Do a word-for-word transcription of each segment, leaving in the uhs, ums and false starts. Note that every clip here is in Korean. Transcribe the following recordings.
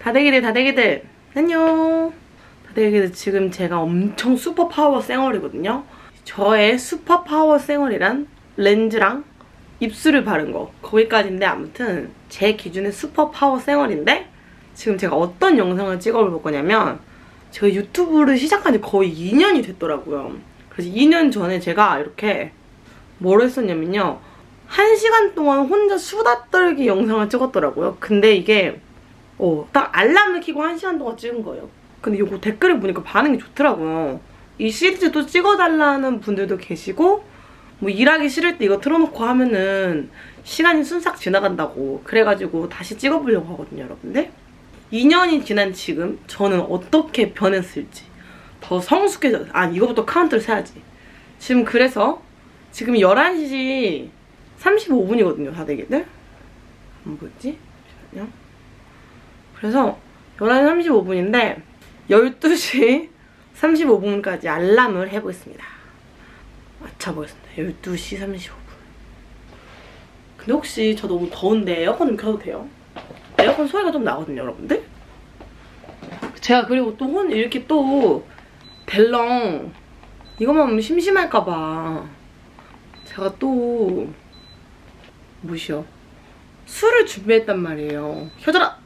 다대기들 다대기들 안녕. 다대기들 지금 제가 엄청 슈퍼파워 쌩얼이거든요. 저의 슈퍼파워 쌩얼이란 렌즈랑 입술을 바른 거 거기까지인데, 아무튼 제 기준의 슈퍼파워 쌩얼인데 지금 제가 어떤 영상을 찍어볼 거냐면, 제가 유튜브를 시작한 지 거의 이 년이 됐더라고요. 그래서 이 년 전에 제가 이렇게 뭘 했었냐면요, 한 시간 동안 혼자 수다 떨기 영상을 찍었더라고요. 근데 이게 어, 딱 알람을 켜고 한 시간 동안 찍은 거예요. 근데 이거 댓글을 보니까 반응이 좋더라고요. 이 시리즈 또 찍어달라는 분들도 계시고, 뭐 일하기 싫을 때 이거 틀어놓고 하면은 시간이 순삭 지나간다고, 그래가지고 다시 찍어보려고 하거든요, 여러분들. 이 년이 지난 지금 저는 어떻게 변했을지, 더 성숙해졌어요. 아, 이거부터 카운트를 세야지. 지금 그래서 지금 열한 시 삼십오 분이거든요, 다대기들. 안 보였지? 잠시만요. 그래서 열한 시 삼십오 분인데 열두 시 삼십오 분까지 알람을 해보겠습니다. 맞춰보겠습니다. 열두 시 삼십오 분. 근데 혹시 저 너무 더운데 에어컨 좀 켜도 돼요? 에어컨 소리가 좀 나거든요, 여러분들? 제가 그리고 또 혼 이렇게 또 델렁 이것만 하면 심심할까봐 제가 또 뭐시여 술을 준비했단 말이에요. 켜져라!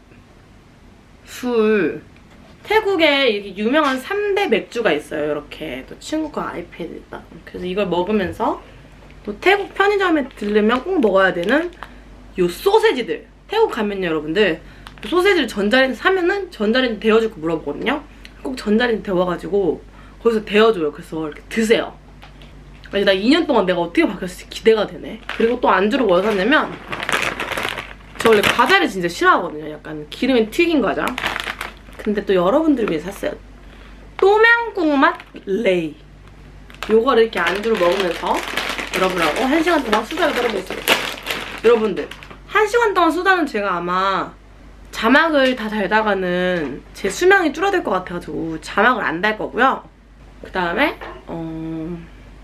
술. 태국에 이렇게 유명한 삼 대 맥주가 있어요. 이렇게 또 친구가 아이패드 있다. 그래서 이걸 먹으면서 또 태국 편의점에 들르면 꼭 먹어야 되는 요 소세지들. 태국 가면요, 여러분들 소세지를 전자레인지 사면은 전자레인지 데워주고 물어보거든요. 꼭 전자레인지 데워가지고 거기서 데워줘요. 그래서 이렇게 드세요. 아니, 나 이 년 동안 내가 어떻게 바뀌었을지 기대가 되네. 그리고 또 안주로 뭐 샀냐면, 저 원래 과자를 진짜 싫어하거든요. 약간 기름에 튀긴 과자. 근데 또 여러분들 위해 샀어요. 또명국 맛 레이. 요거를 이렇게 안주로 먹으면서 여러분하고 한 시간 동안 수다를 떨어보겠습니다. 여러분들, 한 시간 동안 수다는 제가 아마 자막을 다 달다가는 제 수명이 줄어들 것 같아가지고 자막을 안 달 거고요. 그 다음에 어...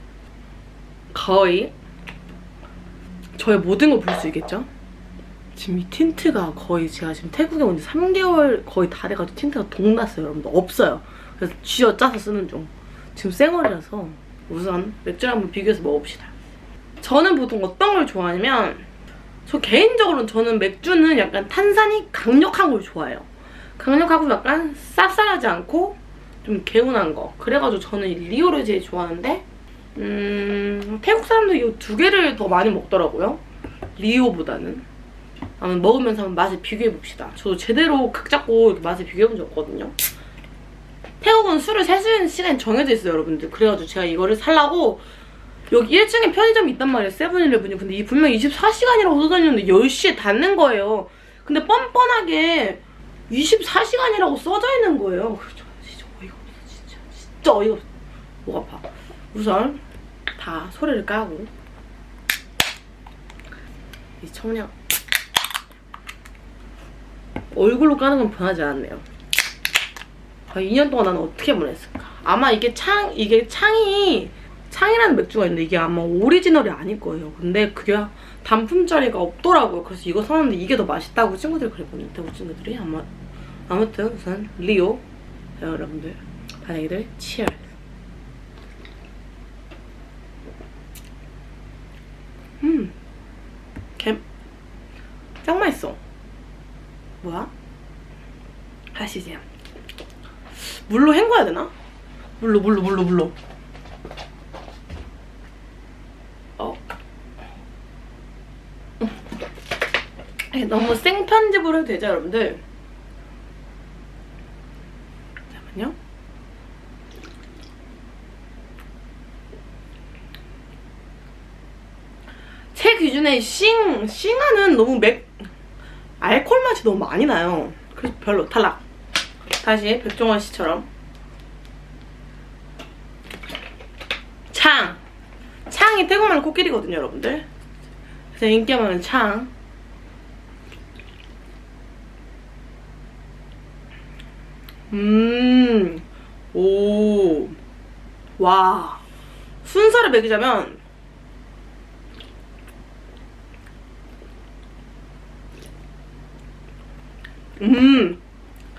거의 저의 모든 걸 볼 수 있겠죠? 지금 이 틴트가 거의 제가 지금 태국에 온 지 삼 개월 거의 다 돼가지고 틴트가 동났어요, 여러분들. 없어요. 그래서 쥐어짜서 쓰는 중. 지금 쌩얼이라서 우선 맥주를 한번 비교해서 먹어봅시다. 저는 보통 어떤 걸 좋아하냐면, 저 개인적으로는 저는 맥주는 약간 탄산이 강력한 걸 좋아해요. 강력하고 약간 쌉쌀하지 않고 좀 개운한 거. 그래가지고 저는 이 리오를 제일 좋아하는데, 음... 태국 사람들이 이 두 개를 더 많이 먹더라고요, 리오보다는. 한번 먹으면서 한번 맛을 비교해봅시다. 저도 제대로 각 잡고 이렇게 맛을 비교해본 적 없거든요. 태국은 술을 살 수 있는 시간이 정해져 있어요, 여러분들. 그래가지고 제가 이거를 살라고 여기 일 층에 편의점이 있단 말이에요, 세븐일레븐이. 근데 이게 분명 이십사 시간이라고 써다녔는데 열 시에 닫는 거예요. 근데 뻔뻔하게 이십사 시간이라고 써져 있는 거예요. 그래서 진짜 어이가 없어, 진짜. 진짜 어이가 없어. 목 아파. 우선 다 소리를 까고 이 청량 얼굴로 까는 건 변하지 않았네요. 아, 이 년 동안 나는 어떻게 보냈을까? 아마 이게 창, 이게 창이, 창이라는 맥주가 있는데 이게 아마 오리지널이 아닐 거예요. 근데 그게 단품짜리가 없더라고요. 그래서 이거 사는데 이게 더 맛있다고 친구들이 그랬거든요, 태국 친구들이. 아마, 아무튼 우선 리오. 자, 여러분들, 다행히들 치얼. 음, 개, 짱 맛있어. 뭐야? 하시지. 물로 헹궈야 되나? 물로 물로 물로 물로. 어. 너무 생편집으로 해도 되죠, 여러분들? 잠깐만요. 제 기준에 싱, 싱하는 너무 맥 알코올 맛이 너무 많이 나요. 그래서 별로. 탈락. 다시 백종원 씨처럼 창. 창이 태국말로 코끼리거든요, 여러분들. 그래서 인기 많은 창. 음. 오. 와. 순서를 매기자면 음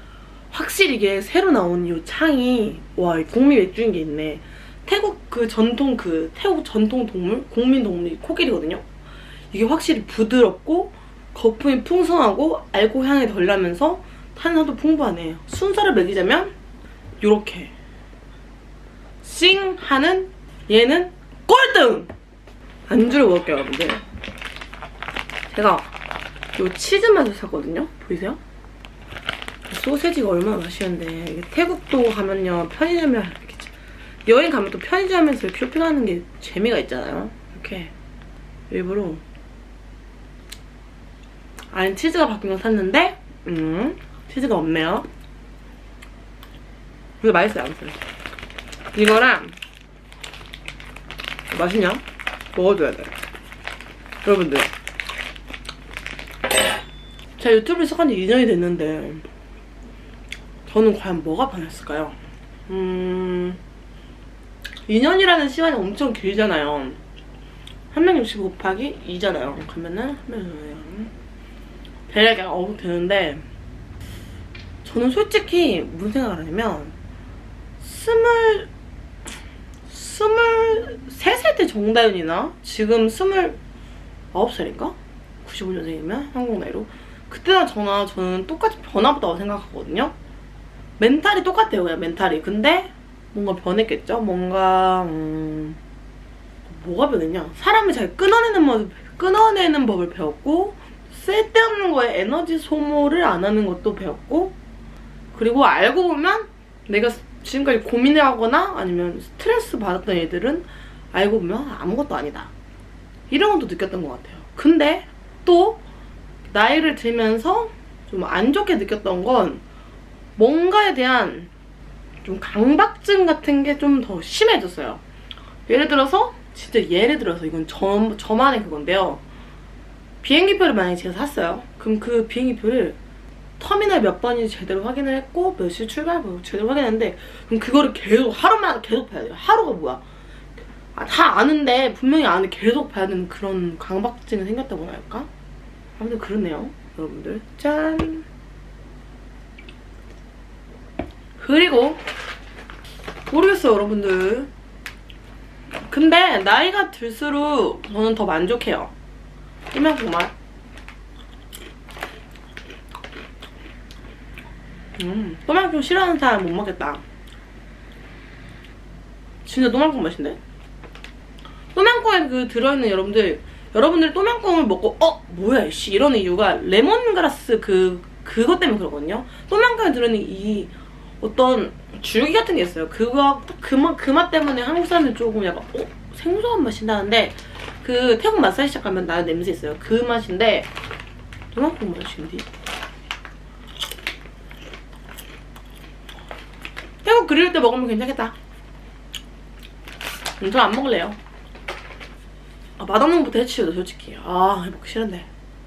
확실히 이게 새로 나온 이 창이 와, 국민 맥주인 게 있네. 태국 그 전통 그 태국 전통 동물 국민 동물이 코끼리거든요. 이게 확실히 부드럽고 거품이 풍성하고 알코올 향이 덜 나면서 탄산도 풍부하네. 순서를 매기자면 요렇게 싱 하는 얘는 꼴등! 안주를 먹을게요, 여러분들. 제가 요 치즈 맛을 샀거든요. 보이세요? 소세지가 얼마나 맛있는데. 이게 태국도 가면요, 편의점에 이렇게 여행 가면 또 편의점에서 이렇게 쇼핑하는 게 재미가 있잖아요. 이렇게 일부러 안에 치즈가 바뀐 거 샀는데 음 치즈가 없네요. 근데 맛있어요, 아무튼. 이거랑 맛있냐? 먹어줘야 돼. 여러분들, 제가 유튜브를 시작한 지 이 년이 됐는데 저는 과연 뭐가 변했을까요? 음... 이 년이라는 시간이 엄청 길잖아요. 삼백육십오 곱하기 이잖아요. 그러면은 대략 어묵 되는데, 저는 솔직히 무슨 생각을 하냐면 스물 스물세 살 때 정다윤이나 지금 스물아홉 살인가? 구십오 년생이면 한국 나이로 그때나 저나 저는 똑같이 변화보다고 생각하거든요. 멘탈이 똑같아요, 그냥 멘탈이. 근데 뭔가 변했겠죠? 뭔가 음... 뭐가 변했냐? 사람을 잘 끊어내는 법, 끊어내는 법을 배웠고, 쓸데없는 거에 에너지 소모를 안 하는 것도 배웠고, 그리고 알고 보면 내가 지금까지 고민을 하거나 아니면 스트레스 받았던 애들은 알고 보면 아무것도 아니다, 이런 것도 느꼈던 것 같아요. 근데 또 나이를 들면서 좀 안 좋게 느꼈던 건 뭔가에 대한 좀 강박증 같은 게 좀 더 심해졌어요. 예를 들어서 진짜 예를 들어서 이건 저, 저만의 그건데요. 비행기표를 만약에 제가 샀어요. 그럼 그 비행기표를 터미널 몇 번인지 제대로 확인을 했고 몇 시 출발 뭐 제대로 확인했는데, 그럼 그거를 계속 하루마다 계속 봐야 돼요. 하루가 뭐야? 아, 다 아는데 분명히 아는데 계속 봐야 되는 그런 강박증이 생겼다고 할까? 아무튼 그렇네요, 여러분들. 짠! 그리고 모르겠어요, 여러분들. 근데 나이가 들수록 저는 더 만족해요. 이만큼 맛. 음, 또만큼 싫어하는 사람 못 먹겠다. 진짜 또만큼 맛인데? 또만큼에 그 들어있는 여러분들, 여러분들 또만큼을 먹고 어? 뭐야 이씨 이러는 이유가 레몬그라스 그 그것 때문에 그러거든요. 또만큼에 들어있는 이 어떤 줄기 같은 게 있어요. 그거 그 맛 그 맛 때문에 한국 사람들 조금 약간 어? 생소한 맛이 나는데, 그 태국 마사지샵 가면 나는 냄새 있어요. 그 맛인데 또만큼 맛인데. 태국 그릴 때 먹으면 괜찮겠다. 음, 저 안 먹을래요. 아, 맛없는 것부터 해치워요, 솔직히. 아, 먹기 싫은데.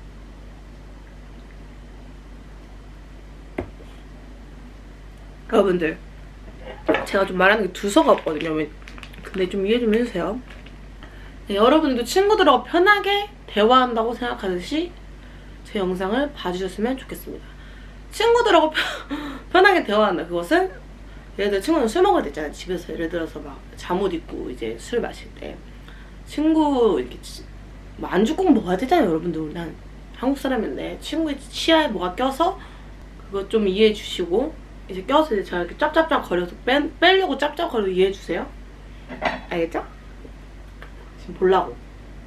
여러분들, 제가 좀 말하는 게 두서가 없거든요. 근데 좀 이해 좀 해주세요. 네, 여러분들도 친구들하고 편하게 대화한다고 생각하듯이 제 영상을 봐주셨으면 좋겠습니다. 친구들하고 편하게 대화한다. 그것은 예를 들어 친구는 술 먹을 때 있잖아요. 집에서 예를 들어서 막 잠옷 입고 이제 술 마실 때 친구 이렇게 뭐 안주 꼭 먹어야 되잖아요, 여러분들. 우리 한 한국 사람인데 친구의 치아에 뭐가 껴서 그거 좀 이해해 주시고, 이제 껴서 이제 제가 이렇게 짭짭짭 거려서 빼, 빼려고 짭짭 거려서 이해해 주세요. 알겠죠? 지금 보려고.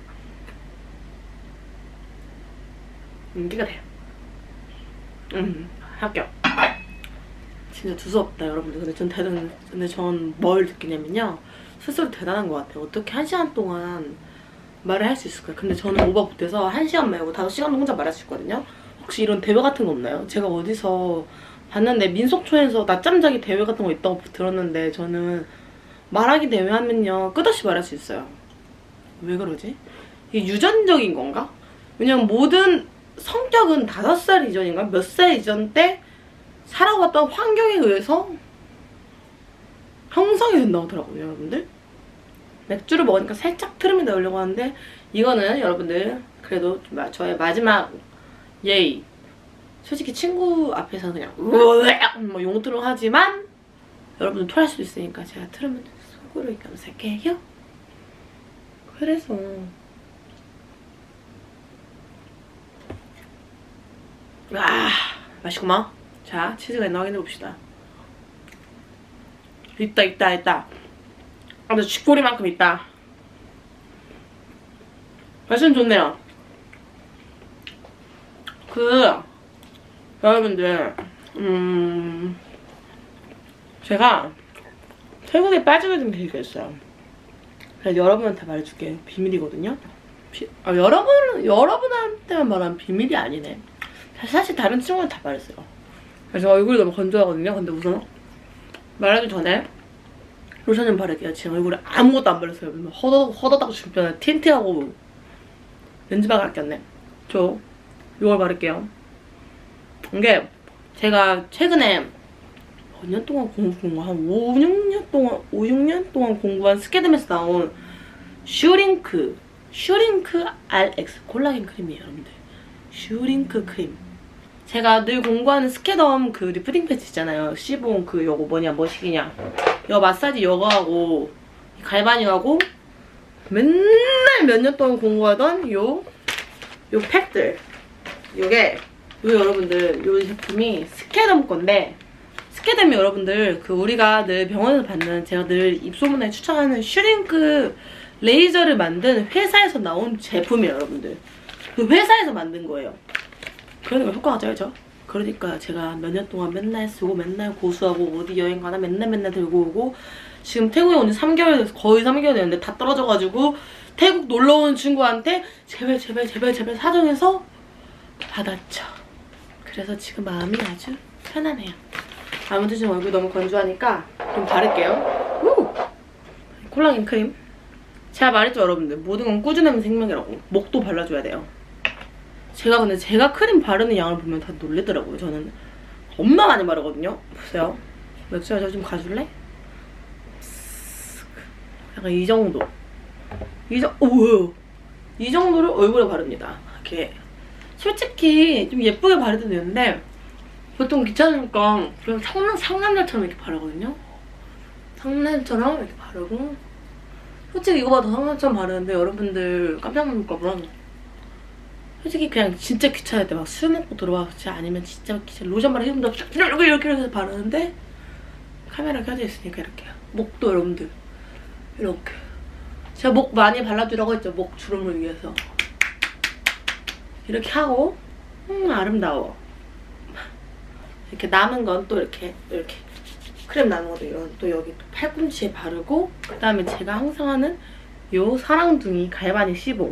인기가 돼요. 음, 합격. 진짜 두서없다, 여러분들. 근데 전 대단, 근데 전 뭘 느끼냐면요. 스스로 대단한 것 같아요. 어떻게 한 시간 동안 말을 할 수 있을까요? 근데 저는 오버 못해서 한 시간 말고 다섯 시간 혼자 말할 수 있거든요. 혹시 이런 대회 같은 거 없나요? 제가 어디서 봤는데 민속촌에서 낮잠 자기 대회 같은 거 있다고 들었는데, 저는 말하기 대회 하면요 끝없이 말할 수 있어요. 왜 그러지? 이게 유전적인 건가? 왜냐면 모든 성격은 다섯 살 이전인가? 몇 살 이전 때 살아왔던 환경에 의해서 형성이 된다고 하더라고요, 여러분들. 맥주를 먹으니까 살짝 트름이 나오려고 하는데, 이거는 여러분들 그래도 저의 마지막 예의, 솔직히 친구 앞에서 그냥 뭐 용트로 하지만 여러분들 토할 수도 있으니까 제가 틀으면 속으로 감쌀게요. 그래서 아 맛있구만. 자, 치즈가 있나 확인해봅시다. 있다 있다 있다. 아, 근데 쥐꼬리만큼 있다. 맛은 좋네요. 그 여러분들 음 제가 태국에 빠지게 된 계기가 있어요. 그래서 여러분한테 말해줄게요. 비밀이거든요. 비, 아, 여러분, 여러분한테만 말하면 비밀이 아니네. 사실 다른 친구는 다 말했어요. 그래서 얼굴이 너무 건조하거든요. 근데 우선 말하기 전에 로션 좀 바를게요. 지금 얼굴에 아무것도 안 바르세요. 허더, 허더다고 주변에 틴트하고 렌즈막 안 꼈네. 저 이걸 바를게요. 이게 제가 최근에 몇 년 동안 공부한 거, 한 오, 육 년 동안, 오, 육 년 동안 공부한 스케드에서 나온 슈링크, 슈링크 알엑스 콜라겐 크림이에요, 여러분들. 슈링크 크림. 제가 늘 공부하는 스케덤 그 리프팅 패치 있잖아요. 시봉 그 요거 뭐냐, 뭐시기냐. 요 마사지 요거하고 갈바닉하고 맨날 몇 년 동안 공부하던 요, 요 팩들. 요게, 요 여러분들, 요 제품이 스케덤 건데, 스케덤이 여러분들 그 우리가 늘 병원에서 받는 제가 늘 입소문에 추천하는 슈링크 레이저를 만든 회사에서 나온 제품이에요, 여러분들. 그 회사에서 만든 거예요. 그러니까 효과가 쩔죠. 그러니까 제가 몇 년 동안 맨날 쓰고 맨날 고수하고 어디 여행 가나 맨날 맨날 들고 오고 지금 태국에 온 지 삼 개월 돼서 거의 삼 개월 됐는데 다 떨어져가지고 태국 놀러 온 친구한테 제발 제발 제발 제발 사정해서 받았죠. 그래서 지금 마음이 아주 편안해요. 아무튼 지금 얼굴이 너무 건조하니까 좀 바를게요. 우! 콜라겐 크림. 제가 말했죠, 여러분들. 모든 건 꾸준하면 생명이라고. 목도 발라줘야 돼요. 제가 근데 제가 크림 바르는 양을 보면 다 놀래더라고요. 저는 겁나 많이 바르거든요. 보세요. 맥주야, 저 좀 가줄래? 약간 이 정도. 이 정, 오! 이 정도를 얼굴에 바릅니다. 이렇게. 솔직히 좀 예쁘게 바르도 되는데 보통 귀찮으니까 그냥 상남, 상남자처럼 이렇게 바르거든요? 상남자처럼 이렇게 바르고 솔직히 이거 봐도 상남자처럼 바르는데 여러분들 깜짝 놀랄까봐 솔직히 그냥 진짜 귀찮을 때 막 술 먹고 들어와서 아니면 진짜 귀찮아 로션 바르기 힘들어 이렇게 이렇게 해서 바르는데 카메라 켜져 있으니까 이렇게 목도 여러분들 이렇게 제가 목 많이 발라주라고 했죠. 목 주름을 위해서 이렇게 하고 음 아름다워. 이렇게 남은 건 또 이렇게 이렇게 크림 남은 것도 이런 또 여기 또 팔꿈치에 바르고 그 다음에 제가 항상 하는 요 사랑둥이 갈바닉 시봉.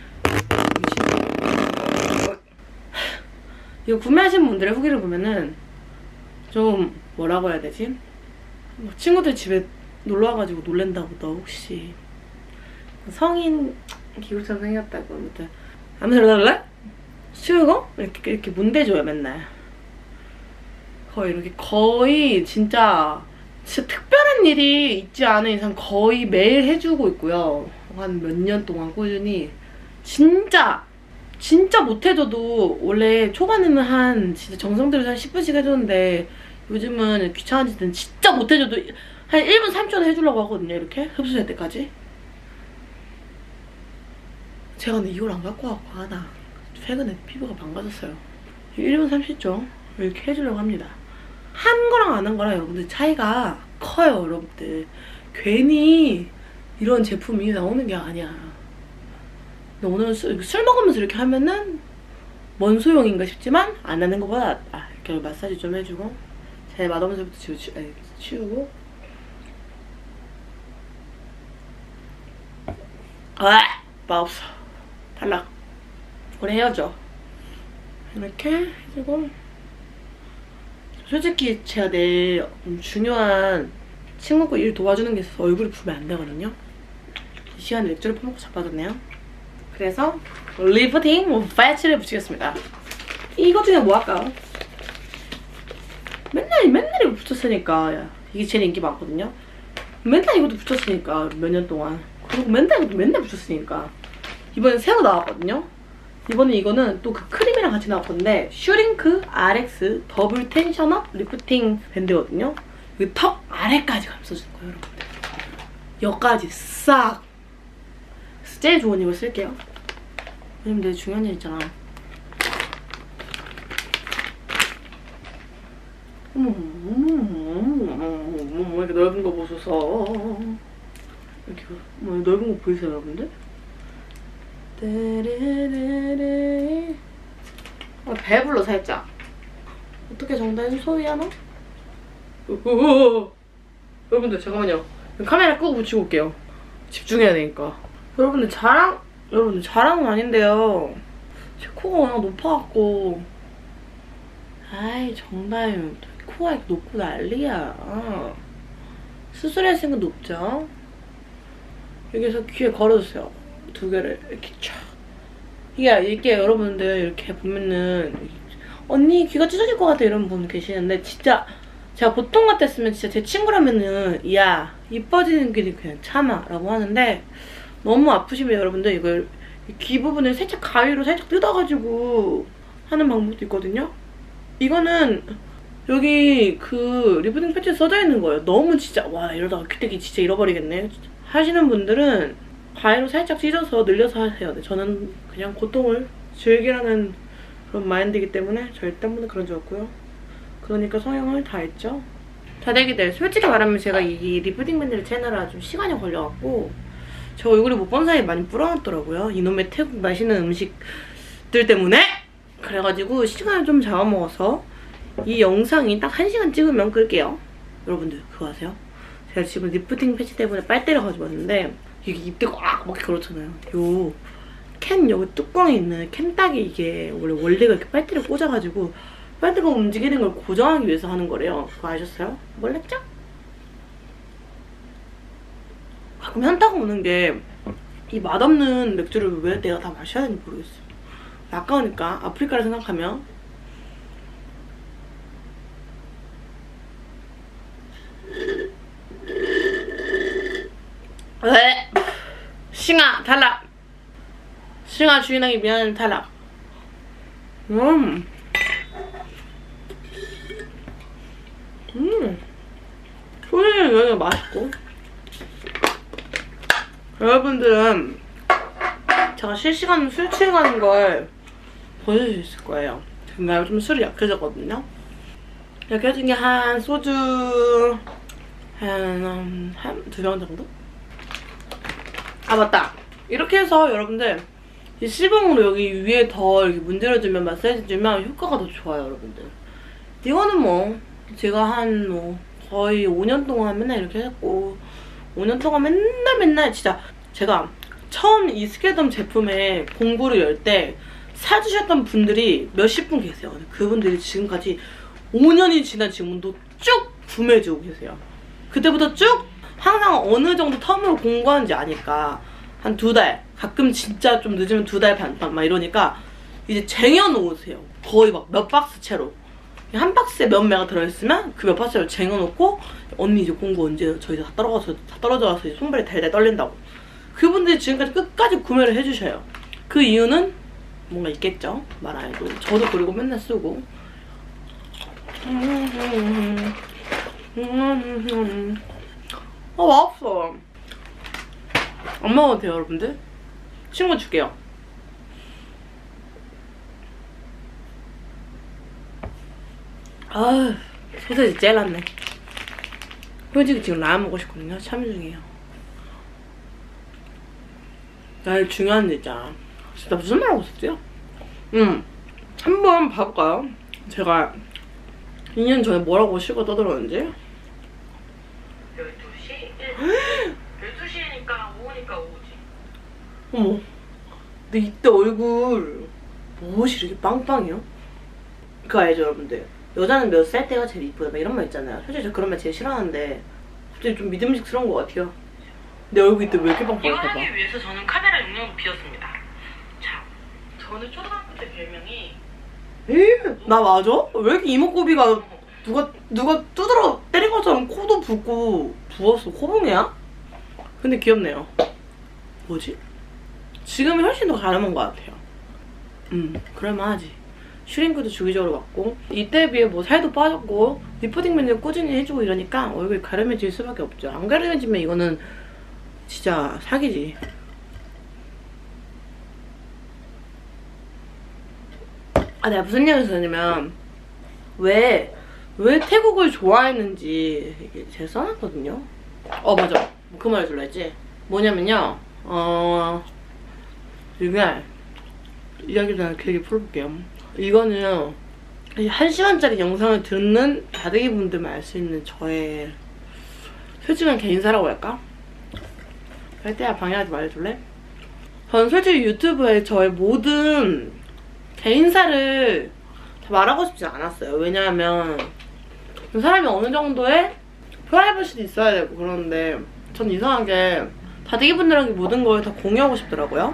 이거 구매하신 분들의 후기를 보면은 좀 뭐라고 해야 되지? 뭐 친구들 집에 놀러와가지고 놀랜다고 너 혹시 성인 기구처럼 생겼다고 아무튼 아무튼 치우고 이렇게 이렇게 문대줘요 맨날. 거의 이렇게 거의 진짜 진짜 특별한 일이 있지 않은 이상 거의 매일 해주고 있고요. 한 몇 년 동안 꾸준히 진짜 진짜 못해줘도 원래 초반에는 한 진짜 정성 들여서 한 십 분씩 해줬는데 요즘은 귀찮은 짓은 진짜 못해줘도 한 일 분 삼 초는 해주려고 하거든요. 이렇게 흡수될 때까지. 제가 근데 이걸 안 갖고 와갖고 하나 최근에 피부가 망가졌어요. 일 분 삼십 초 이렇게 해주려고 합니다. 한 거랑 안 한 거랑 여러분들 차이가 커요. 여러분들 괜히 이런 제품이 나오는 게 아니야. 근데 오늘 술, 술 먹으면서 이렇게 하면은 뭔 소용인가 싶지만 안 하는 것보다 낫다. 이렇게 마사지 좀 해주고 제 맛없는 소리부터 치우, 아니, 치우고 아! 맛없어. 탈락. 우리 헤어져. 이렇게 해주고 솔직히 제가 내일 중요한 친구 일 도와주는 게 있어서 얼굴이 부으면 안 되거든요. 이 시간에 맥주를 퍼먹고 자빠졌네요. 그래서 리프팅 패치를 붙이겠습니다. 이거 중에 뭐 할까요? 맨날 맨날 이거 붙였으니까 야, 이게 제일 인기 많거든요. 맨날 이것도 붙였으니까 몇 년 동안 그리고 맨날 이것도 맨날 붙였으니까 이번에 새로 나왔거든요. 이번에 이거는 또 그 크림이랑 같이 나올 건데 슈링크 알엑스 더블 텐션업 리프팅 밴드거든요. 이 턱 아래까지 감싸주는 거예요, 여러분들. 여기까지 싹! 제일 좋은 이거 쓸게요. 왜냐면 되게 중요한 일 있잖아. 어머, 어머, 어머, 어머, 어머, 이렇게 넓은 거 보소서. 이렇게, 어머, 넓은 거 보이세요, 여러분들? 떼레레레. 아, 배불러, 살짝. 어떻게 정답을 소위하나? 우우우. 여러분들, 잠깐만요. 카메라 끄고 붙이고 올게요. 집중해야 되니까. 여러분들, 자랑, 여러분들, 자랑은 아닌데요. 제 코가 워낙 높아갖고. 아이, 정답이면 코가 이렇게 높고 난리야. 수술하신 건 높죠? 여기서 귀에 걸어주세요. 두 개를 이렇게 쫙. 이게, 이게 여러분들 이렇게 보면은 언니 귀가 찢어질 것 같아 이런 분 계시는데 진짜 제가 보통 같았으면 진짜 제 친구라면은 야 이뻐지는 길이 그냥 참아 라고 하는데 너무 아프시면 여러분들 이걸 귀 부분을 살짝 가위로 살짝 뜯어가지고 하는 방법도 있거든요. 이거는 여기 그 리프팅 패치에 써져 있는 거예요. 너무 진짜 와 이러다가 귀때기 진짜 잃어버리겠네 하시는 분들은 가위로 살짝 찢어서 늘려서 하세요. 네, 저는 그냥 고통을 즐기라는 그런 마인드이기 때문에 절대 한 번도 그런 적 없고요. 그러니까 성형을 다 했죠. 다대기들 솔직히 말하면 제가 이 리프팅 밴드를 채느라 좀 시간이 걸려갖고 제 얼굴이 못 본 사이에 많이 불어났더라고요. 이놈의 태국 맛있는 음식들 때문에. 그래가지고 시간을 좀 잡아먹어서 이 영상이 딱 한 시간 찍으면 끌게요. 여러분들 그거 아세요? 제가 지금 리프팅 패치 때문에 빨대를 가지고 왔는데 이게 입대가 꽉 막게 그렇잖아요. 요 캔 여기 뚜껑에 있는 캔딱이 이게 원래 원래가 이렇게 빨대를 꽂아가지고 빨대가 움직이는 걸 고정하기 위해서 하는 거래요. 그거 아셨어요? 몰랐죠? 가끔 현타가 오는 게 이 맛없는 맥주를 왜 내가 다 마셔야 되는지 모르겠어요. 아까우니까 아프리카를 생각하면 왜? 싱아 탈락. 싱아 주인에게 미안해 탈락. 음. 음. 소리는 여기가 맛있고. 여러분들은 제가 실시간 술 취해가는 걸 보실 수 있을 거예요. 제가 요즘 술이 약해졌거든요. 약해진 게 한 소주 한 한 두 병 정도? 아 맞다. 이렇게 해서 여러분들 이 시봉으로 여기 위에 더 이렇게 문질러주면 마사지 주면 효과가 더 좋아요, 여러분들. 이거는 뭐 제가 한 뭐 거의 오 년 동안 맨날 이렇게 했고 오 년 동안 맨날 맨날 진짜 제가 처음 이 스케덤 제품에 공구를 열 때 사주셨던 분들이 몇십 분 계세요. 그분들이 지금까지 오 년이 지난 지금도 쭉 구매해주고 계세요. 그때부터 쭉 항상 어느 정도 텀으로 공구하는지 아니까 한 두 달, 가끔 진짜 좀 늦으면 두 달 반반 막 이러니까 이제 쟁여놓으세요. 거의 막 몇 박스 채로. 한 박스에 몇 매가 들어있으면 그 몇 박스를 쟁여놓고 언니 이제 공구 언제 저희 다 떨어져서 다 떨어져서 이제 손발이 달달 떨린다고. 그분들이 지금까지 끝까지 구매를 해주셔요. 그 이유는 뭔가 있겠죠? 말 안 해도. 저도 그리고 맨날 쓰고. 아 맛없어. 안 먹어도 돼요, 여러분들. 친구 줄게요. 아, 소세지 젤랐네. 솔직히 지금 라면 먹고 싶거든요. 참여 중이에요. 나 중요한 일 있잖아. 진짜 무슨 말 하고 있었지요? 음, 한번 봐볼까요? 제가 이 년 전에 뭐라고 실컷 떠들었는지. 열두 시? 열두 시니까 오후니까 오후지. 어머, 근데 이때 얼굴 무엇이 이렇게 빵빵해요? 그거 알죠, 여러분들? 여자는 몇 살 때가 제일 이쁘다 막 이런 말 있잖아요. 솔직히 저 그런 말 제일 싫어하는데 갑자기 좀 믿음직스러운 것 같아요. 내 얼굴 이때 왜 이렇게 빵빵해? 이걸 하기 위해서 저는 카메라 용량을 비웠습니다. 자, 저는 초등학교 때 별명이 에이, 나 맞아? 왜 이렇게 이목구비가 누가 누가 두드러 때린 것처럼 코도 붓고 부었어. 코봉이야? 근데 귀엽네요. 뭐지? 지금이 훨씬 더 가늠한 것 같아요. 음 그럴만하지. 슈링크도 주기적으로 맞고 이때에 비해 뭐 살도 빠졌고 리프팅 메뉴 꾸준히 해주고 이러니까 얼굴이 가려매질 수밖에 없죠. 안 가려매지면 이거는 진짜 사기지. 아 내가 무슨 얘기를 했냐면 왜, 왜 태국을 좋아했는지 이게 제가 써놨거든요. 어 맞아 그 말 해줄라 했지. 뭐냐면요 어 이게 이야기를 길게 풀어볼게요. 이거는 한 시간짜리 영상을 듣는 다대기 분들만 알 수 있는 저의 솔직한 개인사라고 할까? 할 때야 방해하지 말아줄래? 저는 솔직히 유튜브에 저의 모든 개인사를 다 말하고 싶지 않았어요. 왜냐하면 사람이 어느 정도의 프라이버시도 있어야 되고 그러는데 전 이상하게 다대기 분들에게 모든 걸 다 공유하고 싶더라고요.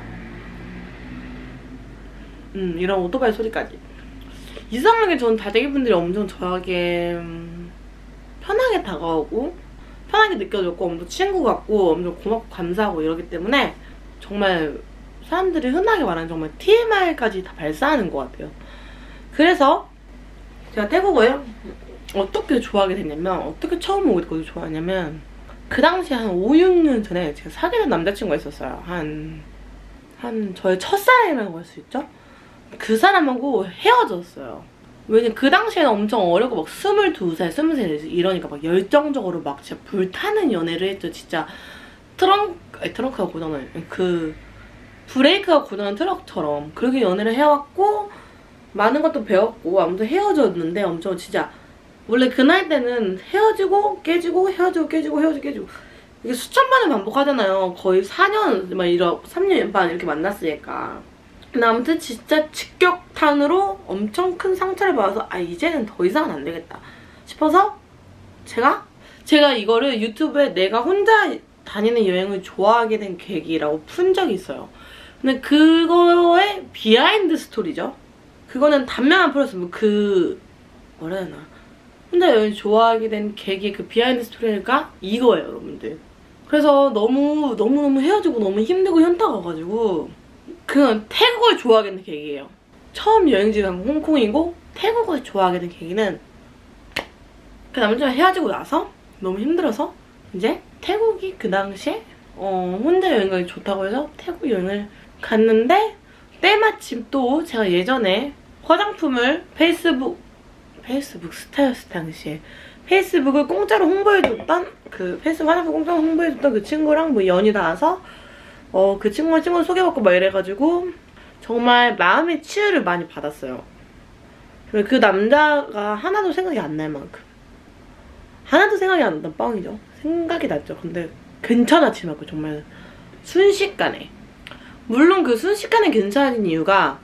음 이런 오토바이 소리까지. 이상하게 전 다대기 분들이 엄청 저에게 음, 편하게 다가오고 편하게 느껴졌고 엄청 친구 같고 엄청 고맙고 감사하고 이러기 때문에 정말 사람들이 흔하게 말하는 정말 티엠아이까지 다 발사하는 것 같아요. 그래서 제가 태국을 어떻게 좋아하게 됐냐면 어떻게 처음 오게 되고 좋아하냐면 그 당시에 한 오, 육 년 전에 제가 사귀는 남자친구가 있었어요. 한, 한 저의 첫사랑이라고 할 수 있죠? 그 사람하고 헤어졌어요. 왜냐면 그 당시에는 엄청 어리고 막 스물두 살, 스무 살 이러니까 막 열정적으로 막 진짜 불타는 연애를 했죠. 진짜 트렁크, 아니 트렁크가 고장나요. 그 브레이크가 고장난 트럭처럼 그렇게 연애를 해왔고 많은 것도 배웠고 아무튼 헤어졌는데 엄청 진짜 원래 그 나이 때는 헤어지고 깨지고 헤어지고 깨지고 헤어지고 깨지고 이게 수천 번을 반복하잖아요. 거의 사 년, 막 이러, 삼 년 반 이렇게 만났으니까. 근데 아무튼 진짜 직격탄으로 엄청 큰 상처를 받아서 아 이제는 더 이상은 안 되겠다 싶어서 제가 제가 이거를 유튜브에 내가 혼자 다니는 여행을 좋아하게 된 계기라고 푼 적이 있어요. 근데 그거의 비하인드 스토리죠. 그거는 단면만 풀었으면 그 뭐라 해야 되나 혼자 여행 좋아하게 된 계기의 그 비하인드 스토리가 이거예요, 여러분들. 그래서 너무 너무너무 헤어지고 너무 힘들고 현타 와가지고 그냥 태국을 좋아하게 된 계기예요. 처음 여행지 간 홍콩이고 태국을 좋아하게 된 계기는 그 남자랑 헤어지고 나서 너무 힘들어서 이제 태국이 그 당시에 어, 혼자 여행 가기 좋다고 해서 태국 여행을 갔는데 때마침 또 제가 예전에 화장품을 페이스북 페이스북 스타였을 당시에 페이스북을 공짜로 홍보해줬던 그 페이스북 화장품 공짜로 홍보해줬던 그 친구랑 뭐 연이 닿아서 어, 그 친구가 친구를 소개받고 막 이래가지고 정말 마음의 치유를 많이 받았어요. 그리고 그 남자가 하나도 생각이 안 날 만큼 하나도 생각이 안 났던 뻥이죠. 생각이 났죠. 근데 괜찮아지 말고 정말 순식간에 물론 그 순식간에 괜찮아진 이유가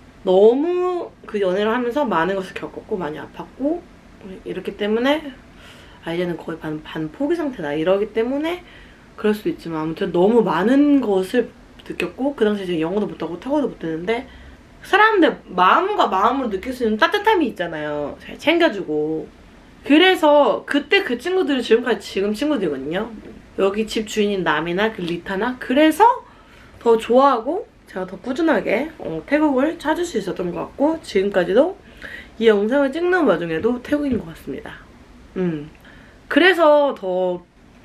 너무 그 연애를 하면서 많은 것을 겪었고 많이 아팠고 이렇기 때문에 아 이제는 거의 반, 반 포기 상태다 이러기 때문에 그럴 수도 있지만 아무튼 너무 많은 것을 느꼈고 그 당시에 제가 영어도 못하고 태국어도 못했는데 사람들 마음과 마음으로 느낄 수 있는 따뜻함이 있잖아요. 잘 챙겨주고 그래서 그때 그 친구들이 지금까지 지금 친구들이거든요. 여기 집 주인인 남이나 그 리타나 그래서 더 좋아하고 제가 더 꾸준하게 어, 태국을 찾을 수 있었던 것 같고 지금까지도 이 영상을 찍는 와중에도 태국인 것 같습니다. 음 그래서 더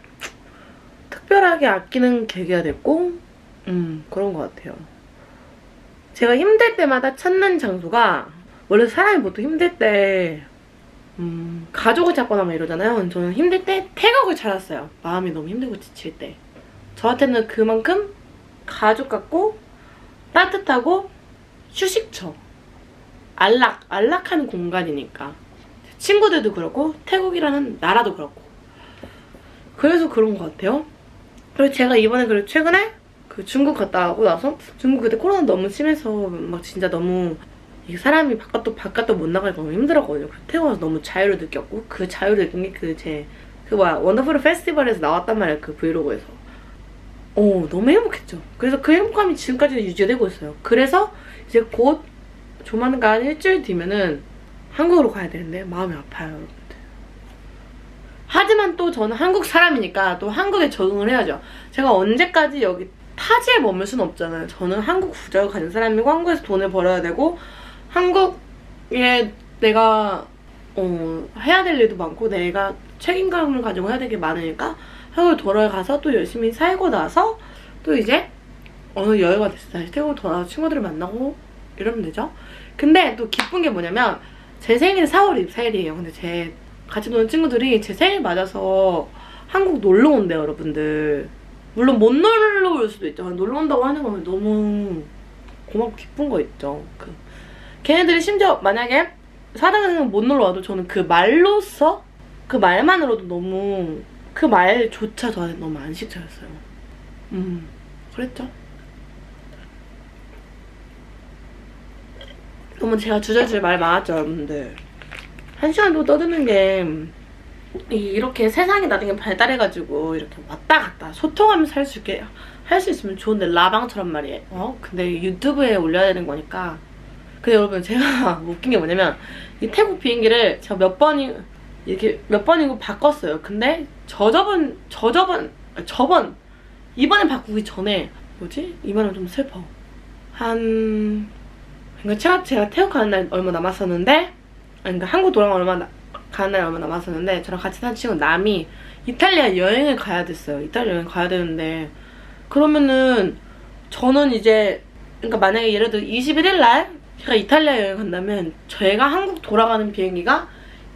특별하게 아끼는 계기가 됐고 음 그런 것 같아요. 제가 힘들 때마다 찾는 장소가 원래 사람이 보통 힘들 때 음, 가족을 찾거나 막 이러잖아요. 저는 힘들 때 태국을 찾았어요. 마음이 너무 힘들고 지칠 때. 저한테는 그만큼 가족 같고 따뜻하고 휴식처. 안락, 안락하는 공간이니까. 친구들도 그렇고 태국이라는 나라도 그렇고. 그래서 그런 것 같아요. 그리고 제가 이번에 그리고 최근에 그 중국 갔다 오고 나서 중국 그때 코로나 너무 심해서 막 진짜 너무 이게 사람이 바깥도 바깥도 못 나가니까 너무 힘들었거든요. 태국 와서 너무 자유를 느꼈고 그 자유를 느낀 게 그 제 그 뭐야 원더풀 페스티벌에서 나왔단 말이에요. 그 브이로그에서. 어 너무 행복했죠. 그래서 그 행복감이 지금까지 유지되고 있어요. 그래서 이제 곧 조만간 일주일 뒤면은 한국으로 가야 되는데 마음이 아파요, 여러분들. 하지만 또 저는 한국 사람이니까 또 한국에 적응을 해야죠. 제가 언제까지 여기 타지에 머물 수는 없잖아요. 저는 한국 국적을 가진 사람이고 한국에서 돈을 벌어야 되고 한국에 내가 어, 해야 될 일도 많고 내가 책임감을 가지고 해야 될 게 많으니까 한국에 돌아가서 또 열심히 살고 나서 또 이제 어느 여유가 됐을 때 다시 태국으로 돌아와서 친구들을 만나고 이러면 되죠. 근데 또 기쁜 게 뭐냐면 제 생일은 사월 이십사일이에요. 근데 제 같이 노는 친구들이 제 생일 맞아서 한국 놀러 온대요, 여러분들. 물론 못 놀러 올 수도 있죠. 놀러 온다고 하는 거면 너무 고맙고 기쁜 거 있죠. 그 걔네들이 심지어 만약에 사당은 못 놀러 와도 저는 그 말로써 그 말만으로도 너무 그 말조차 저한테 너무 안식처였어요. 음 그랬죠. 너무 제가 주저주저 말 많았죠, 여러분들. 한 시간 정도 떠드는 게 이렇게 세상이 나중에 발달해가지고 이렇게 왔다 갔다 소통하면서 할 수 있게 할 수 있으면 좋은데 라방처럼 말이에요. 어? 근데 유튜브에 올려야 되는 거니까. 근데 여러분 제가 웃긴 게 뭐냐면 이 태국 비행기를 제가 몇 번이 이렇게 몇 번이고 바꿨어요. 근데 저저번 저저번 저번 이번에 바꾸기 전에 뭐지? 이 말은 좀 슬퍼. 한 그러니까 제가, 제가 태국 가는 날 얼마 남았었는데 그러니까 한국 돌아가는 얼마 나, 가는 날 얼마 남았었는데 저랑 같이 산 친구 남이 이탈리아 여행을 가야 됐어요. 이탈리아 여행 가야 되는데 그러면은 저는 이제 그러니까 만약에 예를 들어 이십일일 날 제가 이탈리아 여행 간다면 제가 한국 돌아가는 비행기가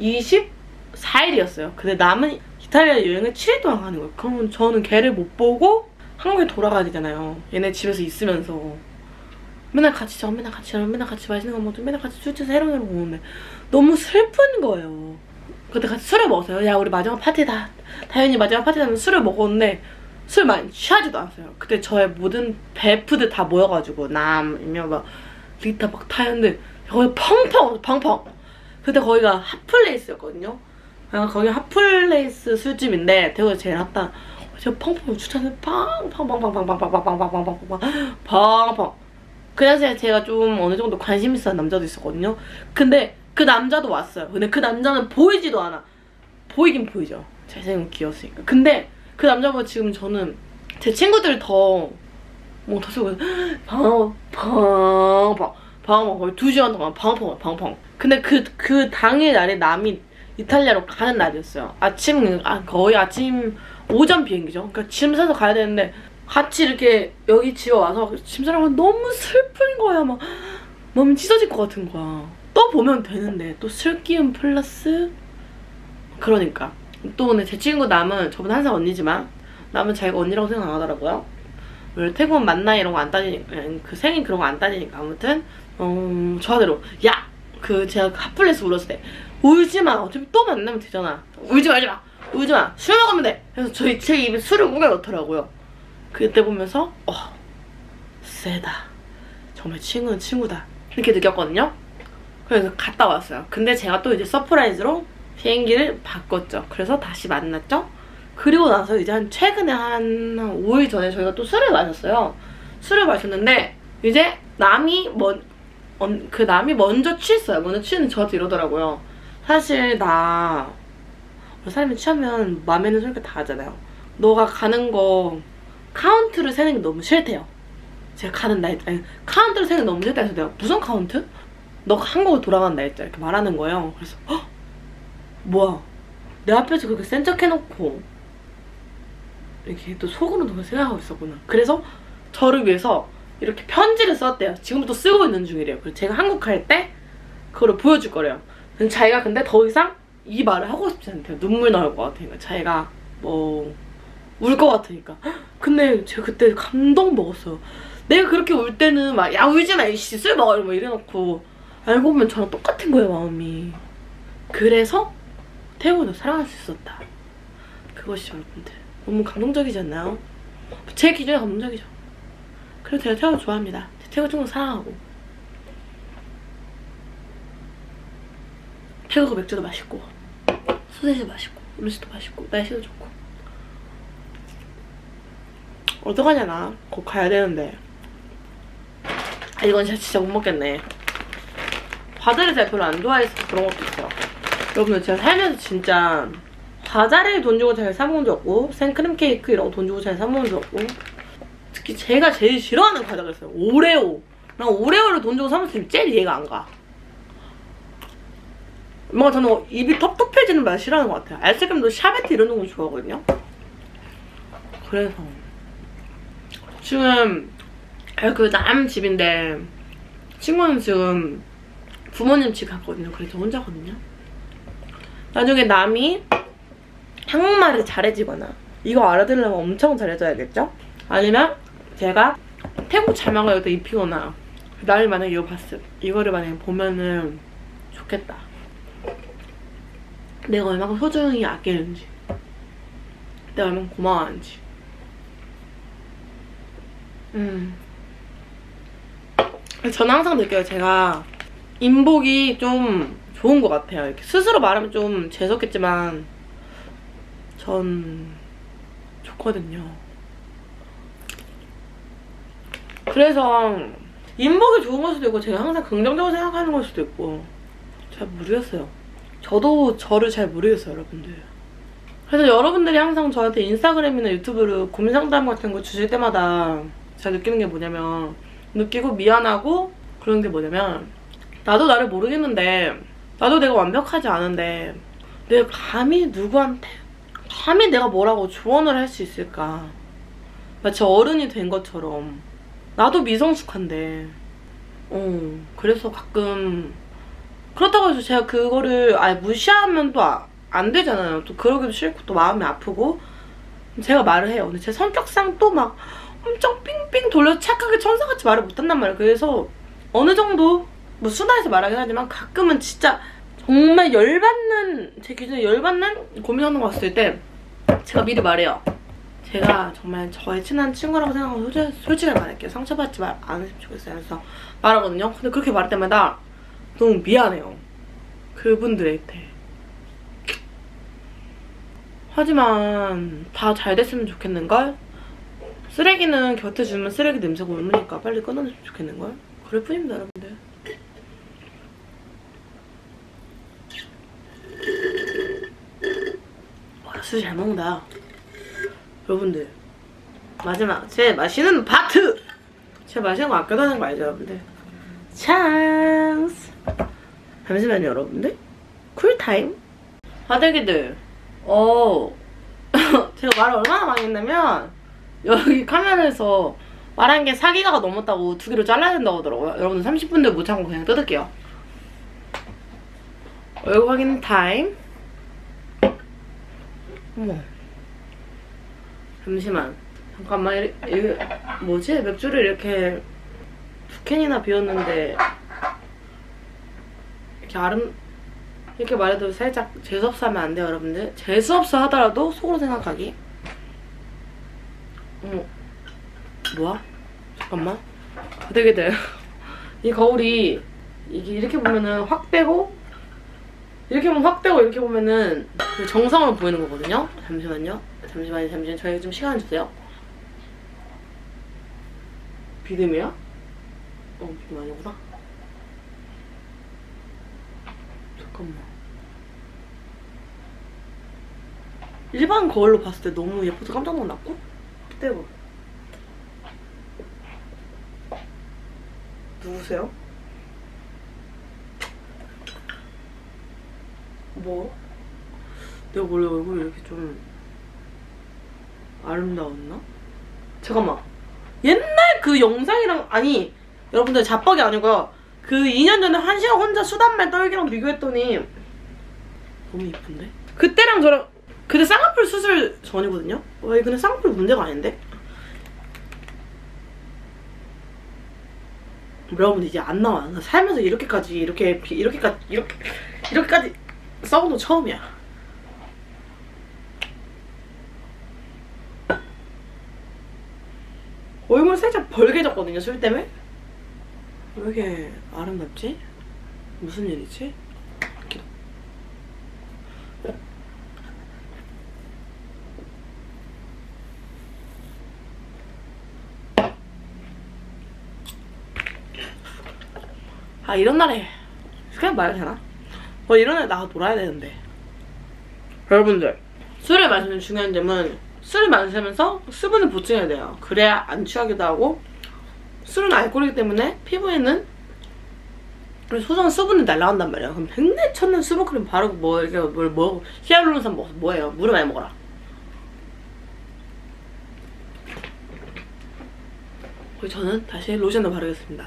이십사일이었어요. 근데 남은 이탈리아 여행을 칠일 동안 가는 거예요. 그러면 저는 걔를 못 보고 한국에 돌아가야 되잖아요. 얘네 집에서 있으면서. 맨날 같이 자, 맨날 같이 자, 맨날 같이 맛있는 거 먹고 맨날 같이 술 취해서 해롱해롱 먹는데 너무 슬픈 거예요. 그때 같이 술을 먹었어요. 야 우리 마지막 파티다. 다현이 마지막 파티다 면 술을 먹었는데 술 많이 취하지도 않았어요. 그때 저의 모든 베프들 다 모여가지고 남, 이면 막 리타 막 타였는데 거기 펑펑 펑펑. 그때 거기가 핫플레이스였거든요. 거기 핫플레이스 술집인데 대구에서 제일 핫한. 제가 펑펑 추천해서 팡팡팡팡팡팡팡팡팡팡팡팡팡팡팡 팡팡. 그래서 제가 좀 어느 정도 관심 있었던 남자도 있었거든요. 근데 그 남자도 왔어요. 근데 그 남자는 보이지도 않아. 보이긴 보이죠. 잘생기고 귀여웠으니까. 근데 그 남자보다 지금 저는 제 친구들 더 뭐 더 쓰고 팡팡 팡팡 팡팡 거의 두 시간 동안 팡팡 팡팡. 근데 그 그 당일 날에 남이 이탈리아로 가는 날이었어요. 아침 아 거의 아침 오전 비행기죠. 그러니까 짐 싸서 가야 되는데 같이 이렇게 여기 집에 와서 짐 싸는 건 너무 슬픈 거야. 막 몸이 찢어질 것 같은 거야. 또 보면 되는데 또 슬기움 플러스 그러니까 또 오늘 제 친구 남은 저보다 한 살 언니지만 남은 자기가 언니라고 생각 안 하더라고요. 원래 태국은 만나 이런 거 안 따지니까 그 생일 그런 거 안 따지니까 아무튼 어 저하대로 야! 그 제가 핫플레스 울었을 때 울지마 어차피 또 만나면 되잖아. 울지 말지마 울지마 술 먹으면 돼. 그래서 저희 제 입에 술을 우겨 넣더라고요. 그때 보면서 어 세다 정말 친구는 친구다 이렇게 느꼈거든요. 그래서 갔다 왔어요. 근데 제가 또 이제 서프라이즈로 비행기를 바꿨죠. 그래서 다시 만났죠. 그리고 나서 이제 한 최근에 한 오 일 전에 저희가 또 술을 마셨어요. 술을 마셨는데 이제 남이 먼, 그 남이 먼저 취했어요. 먼저 취했는데 저한테 이러더라고요. 사실 나 사람이 취하면 맘에 있는 소리가 다 하잖아요. 너가 가는 거 카운트를 세는 게 너무 싫대요. 제가 가는 날짜 아니, 카운트를 세는 게 너무 싫다 해서 내가 무슨 카운트? 너가 한국으로 돌아가는 날짜 이렇게 말하는 거예요. 그래서 헉! 뭐야 내 앞에서 그렇게 센 척 해놓고 이렇게 또 속으로도 그렇게 생각하고 있었구나. 그래서 저를 위해서 이렇게 편지를 썼대요. 지금도 쓰고 있는 중이래요. 그래서 제가 한국 갈 때 그거를 보여줄 거래요. 근데 자기가 근데 더 이상 이 말을 하고 싶지 않대요. 눈물 나올 것 같으니까. 자기가 뭐 울 것 같으니까. 근데 제가 그때 감동 먹었어요. 내가 그렇게 울 때는 막 야 울지 마 이씨 술 먹어 이러고 이래놓고 알고 보면 저랑 똑같은 거예요 마음이. 그래서 태국을 사랑할 수 있었다. 그것이 여러분들 너무 감동적이지 않나요? 제 기준에 감동적이죠. 그래서 제가 태국을 좋아합니다. 태국 친구 사랑하고 태국 맥주도 맛있고 소세지도 맛있고 음식도 맛있고 날씨도 좋고. 어떡하냐 나 곧 가야 되는데 아 이건 진짜, 진짜 못 먹겠네. 과자를 제가 별로 안 좋아해서 그런 것도 있어요. 여러분들 제가 살면서 진짜 과자를 돈 주고 잘 사먹은 적 없고 생크림 케이크 이런 거 돈 주고 잘 사먹은 적 없고 특히 제가 제일 싫어하는 과자가 있어요. 오레오. 난 오레오를 돈 주고 사먹으면 제일 이해가 안 가. 뭔가 저는 입이 텁텁해지는 맛을 싫어하는 것 같아요. 아이스크림도 샤베트 이런 거 좋아하거든요. 그래서 지금 그 남 집인데 친구는 지금 부모님 집 갔거든요. 그래서 혼자거든요. 나중에 남이 한국말을 잘해지거나 이거 알아들으려면 엄청 잘해줘야겠죠? 아니면 제가 태국 자막을 여기다 입히거나 나를 만약에 이거 봤을 이거를 만약에 보면은 좋겠다. 내가 얼마나 소중히 아끼는지, 내가 얼마나 고마워하는지. 음. 저는 항상 느껴요. 제가 인복이 좀 좋은 것 같아요. 이렇게 스스로 말하면 좀 재수없겠지만 전 좋거든요. 그래서 인복이 좋은 걸 수도 있고 제가 항상 긍정적으로 생각하는 걸 수도 있고 잘 모르겠어요. 저도 저를 잘 모르겠어요, 여러분들. 그래서 여러분들이 항상 저한테 인스타그램이나 유튜브로 고민 상담 같은 거 주실 때마다 제가 느끼는 게 뭐냐면, 느끼고 미안하고 그런 게 뭐냐면, 나도 나를 모르겠는데, 나도 내가 완벽하지 않은데 내가 감히 누구한테 감히 내가 뭐라고 조언을 할 수 있을까. 마치 어른이 된 것처럼. 나도 미성숙한데. 어 그래서 가끔 그렇다고 해서 제가 그거를 아예 무시하면 또 안 되잖아요. 또 그러기도 싫고 또 마음이 아프고. 제가 말을 해요. 근데 제 성격상 또 막 엄청 삥삥 돌려서 착하게 천사같이 말을 못한단 말이에요. 그래서 어느 정도 뭐 순화해서 말하긴 하지만 가끔은 진짜 정말 열받는, 제 기준에 열받는 고민하는 거 봤을 때 제가 미리 말해요. 제가 정말 저의 친한 친구라고 생각하고 솔직, 솔직하게 말할게요. 상처받지 말 안 했으면 좋겠어요. 그래서 말하거든요. 근데 그렇게 말할 때마다 너무 미안해요. 그분들한테. 하지만 다 잘 됐으면 좋겠는걸? 쓰레기는 곁에 주면 쓰레기 냄새가 옮으니까 빨리 끊어냈으면 좋겠는걸? 그럴 뿐입니다, 여러분들. 와, 술 잘 먹는다. 여러분들. 마지막, 제 마시는 바트! 제가 마시는 거 아껴다는 거 알죠, 여러분들? 찬스! 잠시만요, 여러분들. 쿨타임? 화들기들. 어, 제가 말을 얼마나 많이 했냐면, 여기 카메라에서 말한 게 사 기가가 넘었다고 두 개로 잘라야 된다고 하더라고요. 여러분들 삼십 분들 못 참고 그냥 뜯을게요. 얼굴 확인 타임. 어머. 잠시만. 잠깐만. 이, 이, 뭐지? 맥주를 이렇게 두 캔이나 비웠는데 이렇게 아름 이렇게 말해도 살짝 재수없어 하면 안 돼요, 여러분들. 재수없어 하더라도 속으로 생각하기. 어머. 뭐야? 잠깐만. 되게 돼. 이 거울이 이게 이렇게 보면은 확 빼고 이렇게 보면 확 빼고 이렇게 보면은 그 정성을 보이는 거거든요. 잠시만요. 잠시만요. 잠시만요. 저에게 좀 시간 주세요. 비듬이야? 어, 비듬 아니구나. 잠깐만. 일반 거울로 봤을 때 너무 예뻐서 깜짝 놀랐고? 대박. 누구세요? 뭐? 내가 원래 얼굴이 이렇게 좀 아름다웠나? 잠깐만. 옛날 그 영상이랑, 아니 여러분들 자뻑이 아니고요. 그 이 년 전에 한 시간 혼자 수단말 떨기랑 비교했더니 너무 이쁜데? 그때랑 저랑 그때 쌍꺼풀 수술 전이거든요? 와, 근데 쌍꺼풀 문제가 아닌데? 여러분 이제 안 나와. 나 살면서 이렇게까지 이렇게 이렇게까지 이렇게 이렇게까지 써본 거 처음이야. 얼굴 살짝 벌게졌거든요, 술 때문에. 왜 이렇게 아름답지? 무슨 일이지? 아, 이런 날에 그냥 말해도 되나? 뭐 이런 날에 나가 놀아야 되는데. 여러분들, 술을 마시는 중요한 점은 술을 마시면서 수분을 보충해야 돼요. 그래야 안 취하기도 하고 술은 알코올이기 때문에 피부에는 소중한 수분이 날아간단 말이야. 그럼 백날 첫날 수분크림 바르고 뭐 이렇게 뭘 뭐 히알루론산 먹어서 뭐예요? 물을 많이 먹어라. 그리고 저는 다시 로션을 바르겠습니다.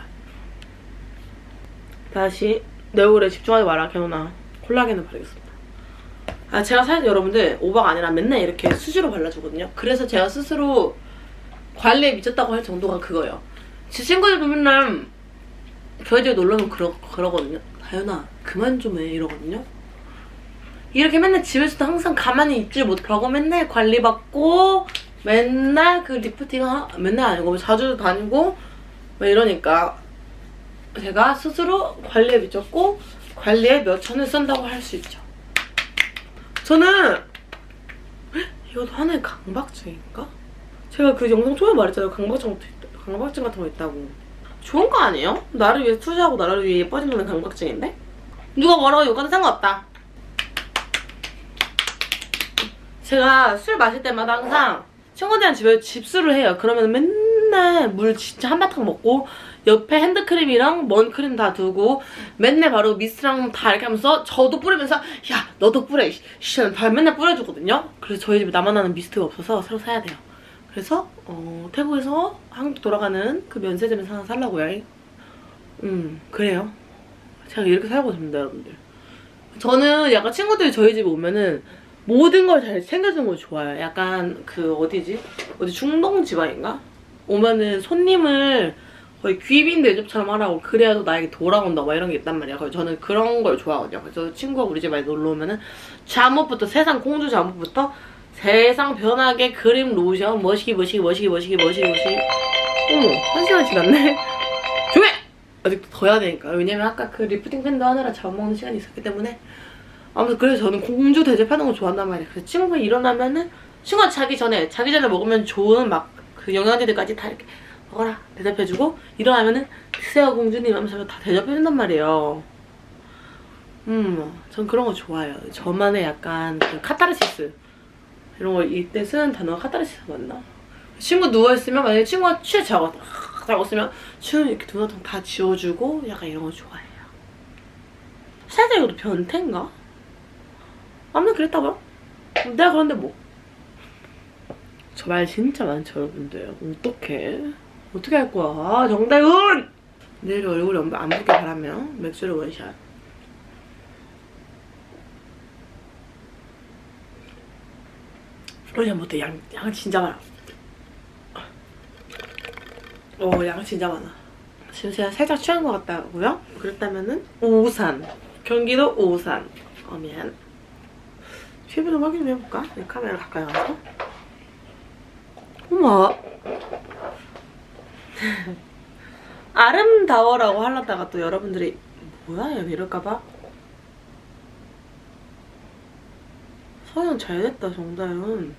다시 내 얼굴에 집중하지 마라 개노나. 콜라겐을 바르겠습니다. 아 제가 사실 여러분들 오버가 아니라 맨날 이렇게 수시로 발라주거든요. 그래서 제가 스스로 관리에 미쳤다고 할 정도가 그거예요. 제 친구들도 맨날 저희 집에 놀러오면 그러, 그러거든요. 다현아 그만 좀 해 이러거든요. 이렇게 맨날 집에서도 항상 가만히 있질 못하고 맨날 관리받고 맨날 그 리프팅 하, 맨날 아니고 자주 다니고 막 이러니까 제가 스스로 관리에 미쳤고 관리에 몇 천을 쓴다고 할 수 있죠. 저는 이것도 하나의 강박증인가? 제가 그 영상 초반에 말했잖아요. 강박증, 강박증 같은 거 있다고. 좋은 거 아니에요? 나를 위해 투자하고 나를 위해 예뻐진다는 강박증인데? 누가 뭐라고 욕하는 상관없다. 제가 술 마실 때마다 항상 친구들이랑 집에 집술을 해요. 그러면 맨날 물 진짜 한바탕 먹고 옆에 핸드크림이랑 먼크림 다 두고 맨날 바로 미스트랑 다 이렇게 하면서 저도 뿌리면서 야 너도 뿌려 씨 다 맨날 뿌려주거든요. 그래서 저희 집에 나만 나는 미스트가 없어서 새로 사야 돼요. 그래서 어, 태국에서 한국 돌아가는 그 면세점에서 하나 살라고요. 음 그래요. 제가 이렇게 살고 있습니다 여러분들. 저는 약간 친구들이 저희 집에 오면은 모든 걸 잘 챙겨주는 걸 좋아해요. 약간 그 어디지? 어디 중동 지방인가? 오면은 손님을 거의 귀빈 대접처럼 하라고 그래야 나에게 돌아온다 막 이런 게 있단 말이야. 그래서 저는 그런 걸 좋아하거든요. 그래서 친구가 우리 집에 많이 놀러 오면은 잠옷부터 세상 공주 잠옷부터 세상 변하게 크림 로션 머시기 머시기 머시기 머시기 머시기 머시기 어머 한 시간 지났네. 조용해! 아직도 더 해야 되니까. 왜냐면 아까 그 리프팅 팬도 하느라 잡아먹는 시간이 있었기 때문에. 아무튼 그래서 저는 공주 대접하는 거 좋아한단 말이에요. 그래서 친구가 일어나면은 친구가 자기 전에 자기 전에 먹으면 좋은 막 그 영양제들까지 다 이렇게 먹어라 대접해주고 일어나면은 드세요 공주님 하면서 다 대접해준단 말이에요. 음, 전 그런 거 좋아해요. 저만의 약간 그 카타르시스 이런 거 이때 쓰는 단어가 카타르시스 맞나? 친구 누워있으면 만약에 친구가 취해 자고 자고 있으면 춤 이렇게 눈화통 다 지워주고 약간 이런 거 좋아해요. 살짝 이것도 변태인가? 아무튼 그랬다고요? 내가 그런데 뭐 저 말 진짜 많죠 여러분들. 어떡해 어떻게 할 거야. 아 정다윤! 내일 얼굴이 안 붓게 바라며 맥주를 원샷. 원샷 못해. 양, 양 진짜 많아. 어, 양 진짜 많아. 지금 제가 살짝 취한 것 같다고요? 그랬다면은 오산 경기도 오산 오면 피부 좀 확인 좀 해볼까? 이 카메라 가까이 가서. 어머 아름다워라고 하려다가 또 여러분들이 뭐야 얘 이럴까봐. 성형 잘됐다 정다윤.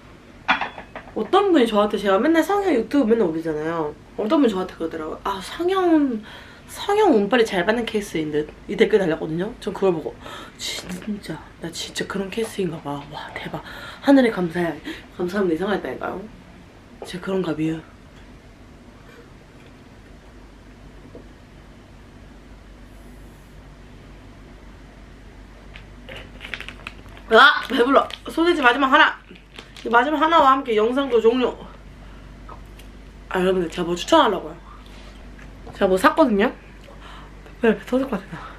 어떤 분이 저한테 제가 맨날 성형 유튜브 맨날 올리잖아요. 어떤 분이 저한테 그러더라고요. 아 성형 성형 운빨이 잘 받는 케이스인 듯 이 댓글 달렸거든요. 전 그걸 보고 진짜 나 진짜 그런 케이스인가 봐. 와 대박 하늘에 감사해. 감사합니다 이상하다니까요. 진짜 그런가 봐요. 아 배불러. 소세지 마지막 하나. 이 마지막 하나와 함께 영상도 종료. 아 여러분들 제가 뭐 추천하려고요. 제가 뭐 샀거든요. 왜 이렇게 터질 것 같아.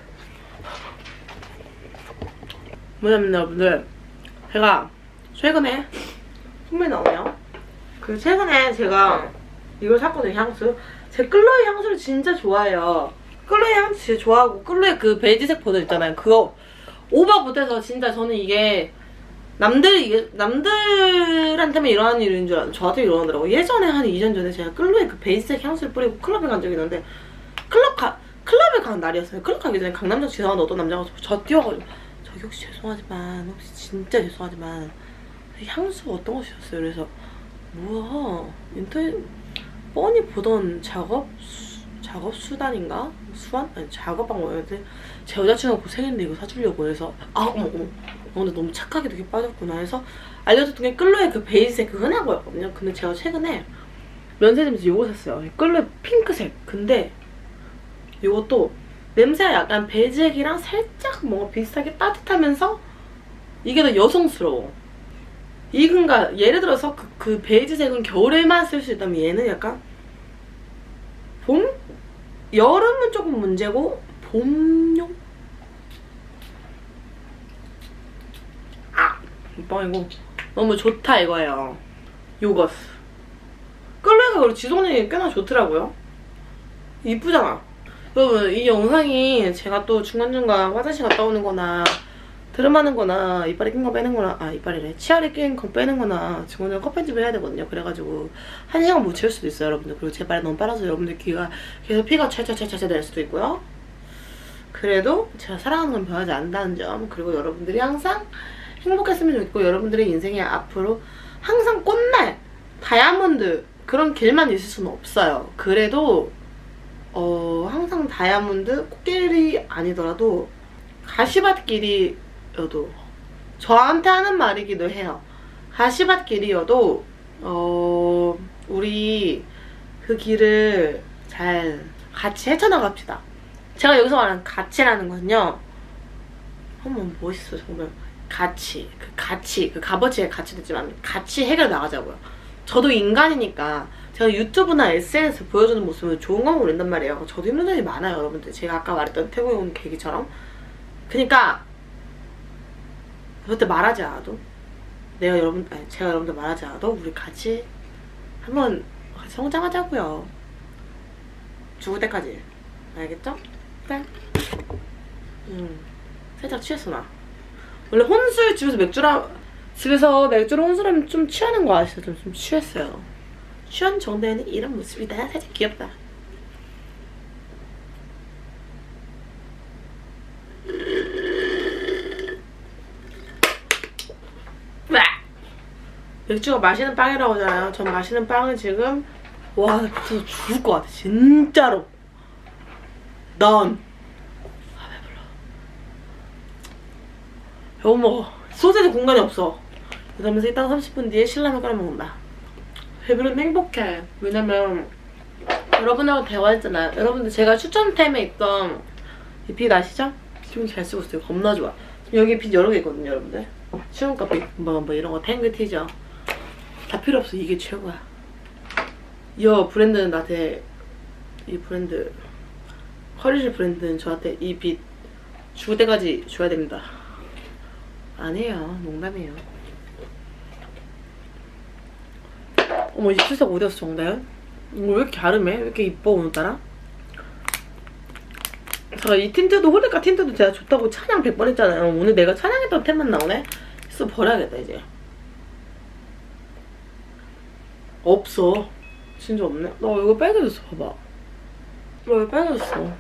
뭐냐면 여러분들 제가 최근에 선물 나오네요. 그 최근에 제가 이걸 샀거든요. 향수. 제 클로에 향수를 진짜 좋아해요. 클로에 향수 진짜 좋아하고 클로에 그 베이지색 버전 있잖아요. 그거 오버 못해서 진짜 저는 이게 남들 이게 남들한테만 일어나는 일인 줄 알았는데 저한테 일어나더라고요. 예전에 한 이 년 전에 제가 클로에 그 베이지색 향수를 뿌리고 클럽에 간 적이 있는데 클럽 가 클럽에 가는 날이었어요. 클럽 가기 전에 강남역 지나가는 어떤 남자가 저 뛰어가지고 저기 혹시 죄송하지만 혹시 진짜 죄송하지만 향수 어떤 거 쓰셨어요? 그래서 뭐야 인터넷 뻔히 보던 작업 수, 작업 수단인가? 수완? 아니 작업 방법이었는데 제 여자친구가 고생했는데 이거 사주려고 해서 아 어머 어머 어, 근데 너무 착하게 되게 빠졌구나 해서 알려줬던 게 끌로의 그 베이지색 그 흔한 거였거든요. 근데 제가 최근에 면세점에서 이거 샀어요. 끌로의 핑크색. 근데 이것도 냄새가 약간 베이지색이랑 살짝 뭔가 비슷하게 따뜻하면서 이게 더 여성스러워. 이근가 예를 들어서 그, 그 베이지색은 겨울에만 쓸 수 있다면 얘는 약간 봄? 여름은 조금 문제고 봄용? 아! 뻥이고 너무 좋다 이거예요. 요거스. 끌레가 그리고 지속력이 꽤나 좋더라고요. 이쁘잖아. 여러분 이 영상이 제가 또 중간중간 화장실 갔다 오는 거나 드름하는 거나 이빨에 낀 거 빼는 거나 아 이빨이래 치아에 낀 거 빼는 거나 중간중간 컷 편집을 해야 되거든요. 그래가지고 한 시간 못 채울 수도 있어요 여러분들. 그리고 제 빨이 너무 빨아서 여러분들 귀가 계속 피가 찰찰찰찰 날 수도 있고요. 그래도 제가 사랑하는 건 변하지 않는다는 점, 그리고 여러분들이 항상 행복했으면 좋겠고 여러분들의 인생에 앞으로 항상 꽃날 다이아몬드 그런 길만 있을 수는 없어요. 그래도 어 항상 다이아몬드 꽃길이 아니더라도 가시밭길이어도 저한테 하는 말이기도 해요. 가시밭길이어도 어 우리 그 길을 잘 같이 헤쳐나갑시다. 제가 여기서 말하는 가치라는 건요, 어머 멋있어 정말. 가치, 그 가치, 그 값어치의 가치도 있지만 같이 해결 나가자고요. 저도 인간이니까 제가 유튜브나 에스엔에스 보여주는 모습은 좋은 건 모른단 말이에요. 저도 힘든 점이 많아요 여러분들. 제가 아까 말했던 태국에 온 계기처럼. 그니까 그때 말하지 않아도 내가 여러분, 아니 제가 여러분들 말하지 않아도 우리 같이 한번 같이 성장하자고요. 죽을 때까지. 알겠죠? 네. 음, 살짝 취했어 나. 원래 혼술 집에서 맥주라 집에서 맥주로 혼술하면 좀 취하는 거 아시죠? 좀, 좀 취했어요. 취한 정도에는 이런 모습이다. 살짝 귀엽다. 맥주가 마시는 빵이라고 하잖아요. 전 마시는 빵은 지금 와 붙어서 죽을 것 같아 진짜로. 넌 아 배불러. 못 먹어. 소세지 공간이 없어. 그러면서 이따가 삼십 분 뒤에 신라면 끓여 먹는다. 배부르면 행복해. 왜냐면 여러분하고 대화했잖아요. 여러분들 제가 추천템에 있던 이 빛 아시죠? 지금 잘 쓰고 있어요. 겁나 좋아. 여기 빛 여러 개 있거든요 여러분들. 수영가 빛 뭐, 뭐 이런 거 탱글 티저 다 필요 없어. 이게 최고야. 이 브랜드는 나한테, 이 브랜드 커리지 브랜드는 저한테 이 빛 죽을 때까지 줘야 됩니다. 아니에요. 농담이에요. 어머 입술색 어디 갔어 정다현? 왜 이렇게 아름해? 왜 이렇게 이뻐 오늘따라? 제가 이 틴트도 호레카 틴트도 제가 좋다고 찬양 백 번 했잖아요. 오늘 내가 찬양했던 템만 나오네? 있어 버려야겠다 이제. 없어. 진짜 없네. 나 이거 빨개졌어 봐봐. 나 왜 빨개졌어?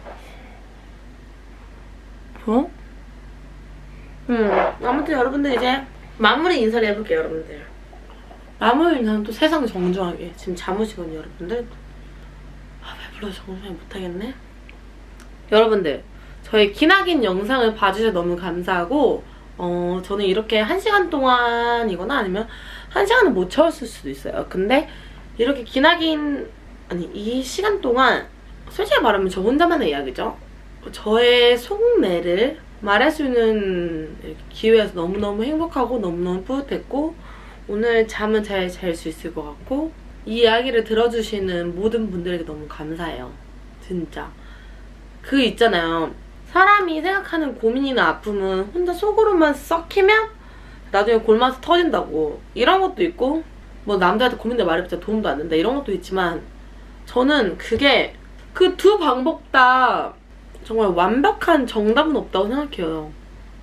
뭐? 음 아무튼 여러분들 이제 마무리 인사를 해볼게요 여러분들. 마무리 인사는 또 세상 정중하게. 지금 잠으시거든요 여러분들. 아 배불러서 정중하게 못하겠네. 여러분들 저희 기나긴 영상을 봐주셔서 너무 감사하고 어 저는 이렇게 한 시간 동안이거나 아니면 한 시간은 못 채웠을 수도 있어요. 근데 이렇게 기나긴 아니 이 시간 동안 솔직히 말하면 저 혼자만의 이야기죠. 저의 속내를 말할 수 있는 기회여서 너무너무 행복하고 너무너무 뿌듯했고 오늘 잠은 잘 잘 수 있을 것 같고 이 이야기를 들어주시는 모든 분들에게 너무 감사해요. 진짜. 그 있잖아요. 사람이 생각하는 고민이나 아픔은 혼자 속으로만 썩히면 나중에 골마서 터진다고. 이런 것도 있고 뭐 남자한테 고민들 말해봤자 도움도 안 된다 이런 것도 있지만 저는 그게 그 두 방법 다 정말 완벽한 정답은 없다고 생각해요.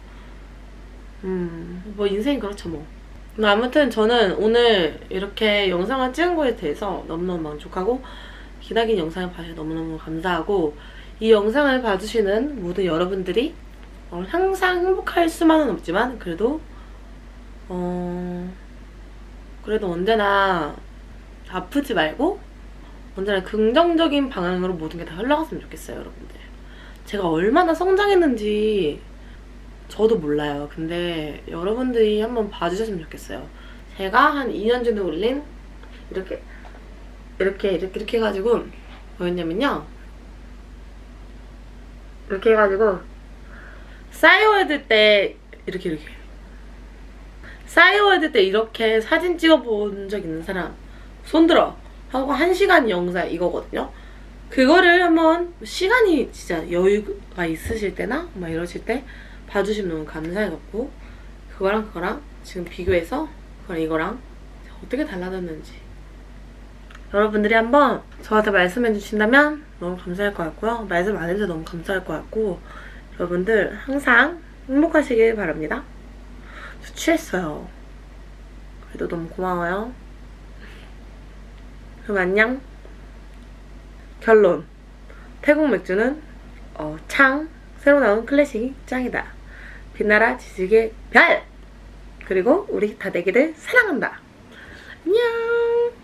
음, 뭐 인생이 그렇죠 뭐. 아무튼 저는 오늘 이렇게 영상을 찍은 거에 대해서 너무너무 만족하고 기나긴 영상을 봐주셔서 너무너무 감사하고 이 영상을 봐주시는 모든 여러분들이 어, 항상 행복할 수만은 없지만 그래도 어 그래도 언제나 아프지 말고 언제나 긍정적인 방향으로 모든 게 다 흘러갔으면 좋겠어요 여러분들. 제가 얼마나 성장했는지 저도 몰라요. 근데 여러분들이 한번 봐주셨으면 좋겠어요. 제가 한 이 년 전에 올린 이렇게 이렇게 이렇게 이렇게 해가지고 뭐였냐면요. 이렇게 해가지고 싸이월드 때 이렇게 이렇게 싸이월드 때 이렇게 사진 찍어본 적 있는 사람 손들어 하고 한 시간 영상 이거거든요. 그거를 한번 시간이 진짜 여유가 있으실 때나 막 이러실 때 봐주시면 너무 감사해갖고 그거랑 그거랑 지금 비교해서 그거랑 이거랑 어떻게 달라졌는지 여러분들이 한번 저한테 말씀해 주신다면 너무 감사할 것 같고요. 말씀 안 해도 너무 감사할 것 같고 여러분들 항상 행복하시길 바랍니다. 저 취했어요. 그래도 너무 고마워요. 그럼 안녕. 결론. 태국 맥주는 어, 창 새로 나온 클래식이 짱이다. 빛나라 지식의 별. 그리고 우리 다대기를 사랑한다. 안녕.